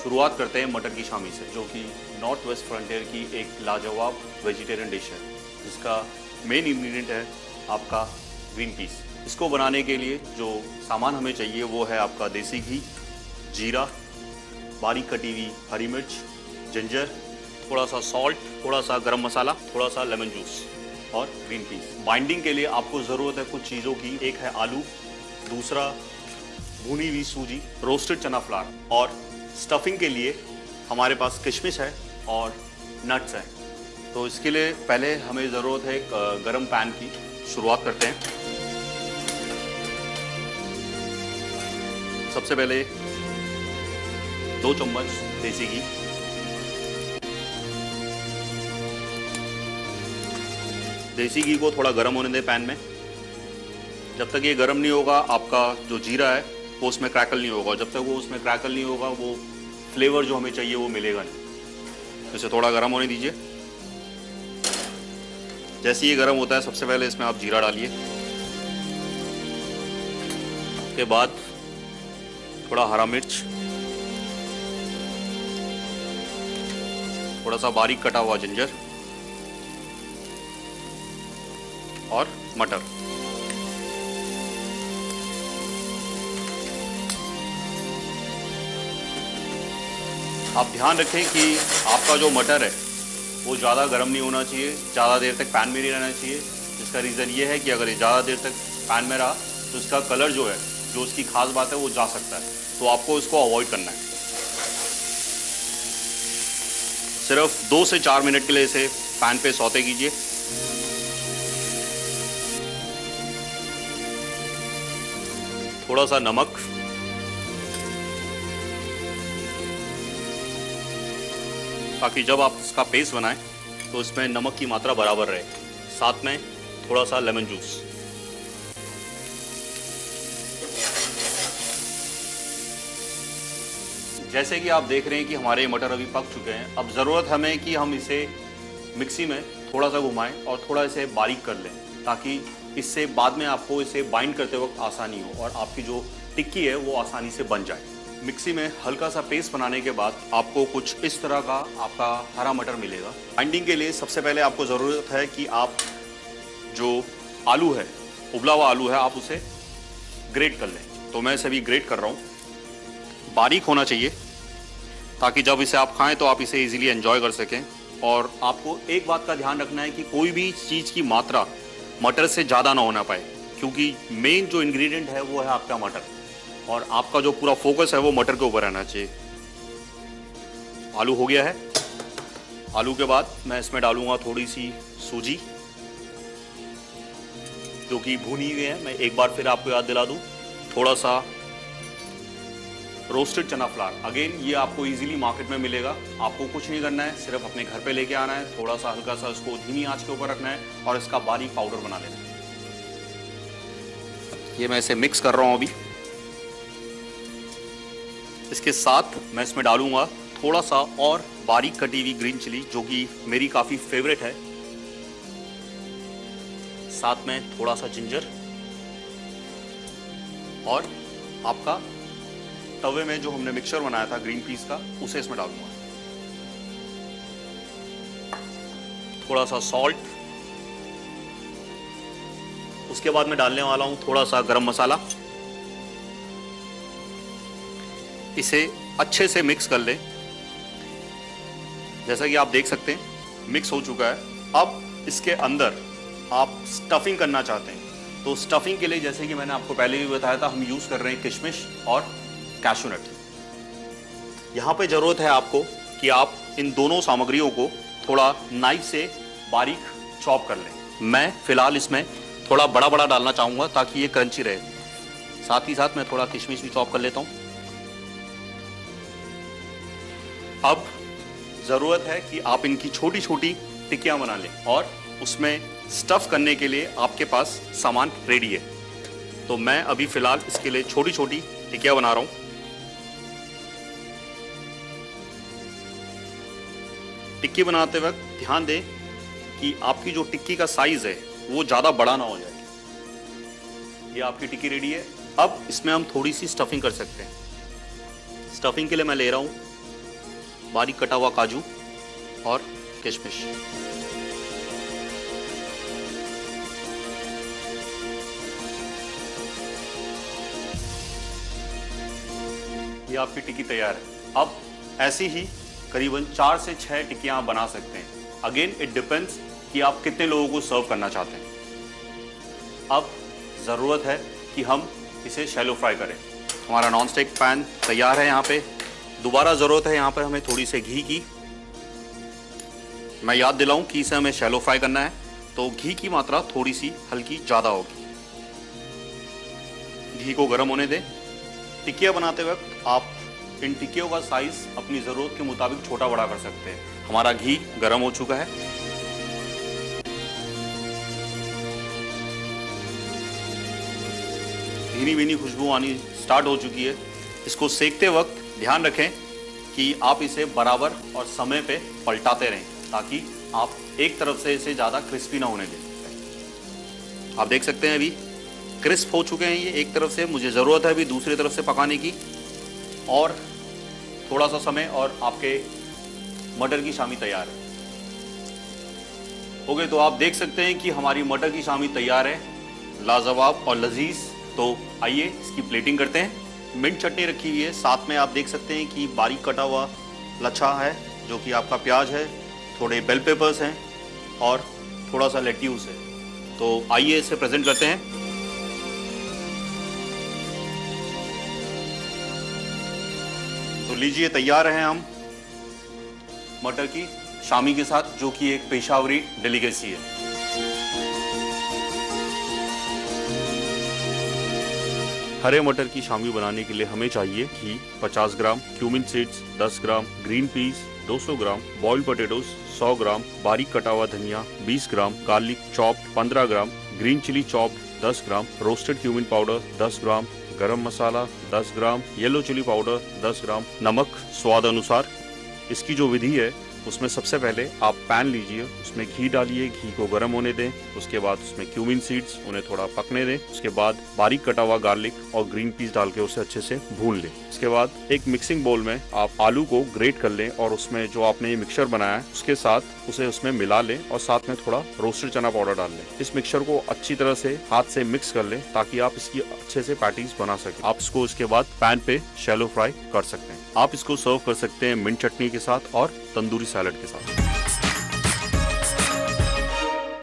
शुरुआत करते हैं मटर की शामी से, जो कि नॉर्थ वेस्ट फ्रंटियर की एक लाजवाब वेजिटेरियन डिश है, जिसका मेन इंग्रेडिएंट है आपका ग्रीन पीस। इसको बनाने के लिए जो सामान हमें चाहिए वो है आपका देसी घी, जीरा, बारीक कटी हुई हरी मिर्च, जिंजर, थोड़ा सा सॉल्ट, थोड़ा सा गरम मसाला, थोड़ा सा लेमन जूस और ग्रीन पीस। बाइंडिंग के लिए आपको ज़रूरत है कुछ चीज़ों की। एक है आलू, दूसरा भुनी हुई सूजी, रोस्टेड चना फ्लावर, और स्टफिंग के लिए हमारे पास किशमिश है और नट्स हैं। तो इसके लिए पहले हमें ज़रूरत है एक गरम पैन की। शुरुआत करते हैं। सबसे पहले 2 चम्मच देसी घी, देसी घी को थोड़ा गर्म होने दें पैन में। जब तक ये गर्म नहीं होगा, आपका जो जीरा है वो उसमें क्रैकल नहीं होगा। जब तक वो उसमें क्रैकल नहीं होगा, वो फ्लेवर जो हमें चाहिए वो मिलेगा नहीं। इसे थोड़ा गर्म होने दीजिए। जैसे ये गर्म होता है, सबसे पहले इसमें आप जीरा डालिए। उसके बाद थोड़ा हरा मिर्च, थोड़ा सा बारीक कटा हुआ जिंजर और मटर। आप ध्यान रखें कि आपका जो मटर है वो ज़्यादा गर्म नहीं होना चाहिए, ज़्यादा देर तक पैन में नहीं रहना चाहिए। इसका रीज़न ये है कि अगर ये ज़्यादा देर तक पैन में रहा तो इसका कलर जो है, जो उसकी खास बात है, वो जा सकता है। तो आपको इसको अवॉइड करना है। सिर्फ 2 से 4 मिनट के लिए इसे पैन पे सौते कीजिए। थोड़ा सा नमक, ताकि जब आप इसका पेस्ट बनाएं तो इसमें नमक की मात्रा बराबर रहे। साथ में थोड़ा सा लेमन जूस। जैसे कि आप देख रहे हैं कि हमारे मटर अभी पक चुके हैं। अब ज़रूरत हमें कि हम इसे मिक्सी में थोड़ा सा घुमाएं और थोड़ा इसे बारीक कर लें, ताकि इससे बाद में आपको इसे बाइंड करते वक्त आसानी हो और आपकी जो टिक्की है वो आसानी से बन जाए। मिक्सी में हल्का सा पेस्ट बनाने के बाद आपको कुछ इस तरह का आपका हरा मटर मिलेगा। बाइंडिंग के लिए सबसे पहले आपको ज़रूरत है कि आप जो आलू है, उबला हुआ आलू है, आप उसे ग्रेट कर लें। तो मैं इसे भी ग्रेट कर रहा हूँ। बारीक होना चाहिए ताकि जब इसे आप खाएं तो आप इसे इजीली एंजॉय कर सकें। और आपको एक बात का ध्यान रखना है कि कोई भी चीज़ की मात्रा मटर से ज़्यादा ना होना पाए, क्योंकि मेन जो इंग्रेडिएंट है वो है आपका मटर, और आपका जो पूरा फोकस है वो मटर के ऊपर रहना चाहिए। आलू हो गया है। आलू के बाद मैं इसमें डालूंगा थोड़ी सी सूजी, जो कि भुनी हुई है। मैं एक बार फिर आपको याद दिला दूं, थोड़ा सा रोस्टेड चना फ्लावर। अगेन ये आपको इजीली मार्केट में मिलेगा। आपको कुछ नहीं करना है, सिर्फ अपने घर पे लेके आना है, थोड़ा सा हल्का सा इसको धीमी आंच के ऊपर रखना है और इसका बारीक पाउडर बना लेना है। ये मैं इसे मिक्स कर रहा हूं अभी। इसके साथ मैं इसमें डालूंगा थोड़ा सा और बारीक कटी हुई ग्रीन चिली, जो कि मेरी काफ़ी फेवरेट है। साथ में थोड़ा सा जिंजर, और आपका तवे में जो हमने मिक्सचर बनाया था ग्रीन पीस का, उसे इसमें डालूंगा। थोड़ा सा सॉल्ट। उसके बाद मैं डालने वाला हूं थोड़ा सा गरम मसाला। इसे अच्छे से मिक्स कर लें। जैसा कि आप देख सकते हैं मिक्स हो चुका है। अब इसके अंदर आप स्टफिंग करना चाहते हैं तो स्टफिंग के लिए, जैसे कि मैंने आपको पहले भी बताया था, हम यूज़ कर रहे हैं किशमिश और कैशू नट। यहाँ पे ज़रूरत है आपको कि आप इन दोनों सामग्रियों को थोड़ा नाइफ से बारीक चॉप कर लें। मैं फ़िलहाल इसमें थोड़ा बड़ा बड़ा डालना चाहूँगा ताकि ये क्रंची रहे। साथ ही साथ मैं थोड़ा किशमिश भी चॉप कर लेता हूँ। अब ज़रूरत है कि आप इनकी छोटी छोटी टिक्कियाँ बना लें, और उसमें स्टफ़ करने के लिए आपके पास सामान रेडी है। तो मैं अभी फ़िलहाल इसके लिए छोटी छोटी टिक्कियाँ बना रहा हूँ। टिक्की बनाते वक्त ध्यान दें कि आपकी जो टिक्की का साइज़ है वो ज़्यादा बड़ा ना हो जाए। ये आपकी टिक्की रेडी है। अब इसमें हम थोड़ी सी स्टफिंग कर सकते हैं। स्टफिंग के लिए मैं ले रहा हूँ बारीक कटा हुआ काजू और किशमिश। ये आपकी टिक्की तैयार है। अब ऐसी ही करीबन 4 से 6 टिक्कियां आप बना सकते हैं। अगेन इट डिपेंड्स कि आप कितने लोगों को सर्व करना चाहते हैं। अब ज़रूरत है कि हम इसे शैलो फ्राई करें। हमारा नॉन स्टिक पैन तैयार है। यहाँ पे दोबारा ज़रूरत है यहाँ पर हमें थोड़ी सी घी की। मैं याद दिलाऊं कि इसे हमें शैलो फ्राई करना है, तो घी की मात्रा थोड़ी सी हल्की ज़्यादा होगी। घी को गर्म होने दें। टिक्कियाँ बनाते वक्त आप इन टिक्कियों का साइज अपनी ज़रूरत के मुताबिक छोटा बड़ा कर सकते हैं। हमारा घी गर्म हो चुका है। भीनी भीनी खुशबू आनी स्टार्ट हो चुकी है। इसको सेकते वक्त ध्यान रखें कि आप इसे बराबर और समय पे पलटाते रहें, ताकि आप एक तरफ से इसे ज़्यादा क्रिस्पी ना होने दें। आप देख सकते हैं अभी क्रिस्प हो चुके हैं ये एक तरफ से। मुझे ज़रूरत है अभी दूसरी तरफ से पकाने की, और थोड़ा सा समय और आपके मटर की शामी तैयार है। ओके, तो आप देख सकते हैं कि हमारी मटर की शामी तैयार है, लाजवाब और लजीज। तो आइए इसकी प्लेटिंग करते हैं। मिंट चटनी रखी हुई है, साथ में आप देख सकते हैं कि बारीक कटा हुआ लच्छा है, जो कि आपका प्याज है, थोड़े बेल पेपर्स हैं और थोड़ा सा लेट्यूस है। तो आइए इसे प्रेजेंट करते हैं। तो लीजिए, तैयार हैं हम मटर की शामी के साथ, जो कि एक पेशावरी डेलीकेसी है। हरे मटर की शामी बनाने के लिए हमें चाहिए घी 50 gram, cumin seeds 10 gram, green peas 200 gram, boiled potatoes 100 gram, बारीक कटा हुआ धनिया 20 gram, garlic chopped 15 gram, green chilli chopped 10 gram, roasted cumin powder 10 gram, garam masala 10 gram, yellow chilli powder 10 gram, नमक स्वाद अनुसार। इसकी जो विधि है उसमें सबसे पहले आप पैन लीजिए, उसमें घी डालिए, घी को गर्म होने दें। उसके बाद उसमें क्यूमिन सीड्स, उन्हें थोड़ा पकने दें। उसके बाद बारीक कटा हुआ गार्लिक और ग्रीन पीस डाल के उसे अच्छे से भून लें। उसके बाद एक मिक्सिंग बोल में आप आलू को ग्रेट कर लें और उसमें जो आपने ये मिक्सचर बनाया है उसके साथ उसे उसमें मिला लें और साथ में थोड़ा रोस्टेड चना पाउडर डाल लें। इस मिक्सचर को अच्छी तरह से हाथ से मिक्स कर लें, ताकि आप इसकी अच्छे से पैटीज बना सकें। आप इसको इसके बाद पैन पे शैलो फ्राई कर सकते हैं। आप इसको सर्व कर सकते हैं मिंट चटनी के साथ और तंदूरी सैलेड के साथ।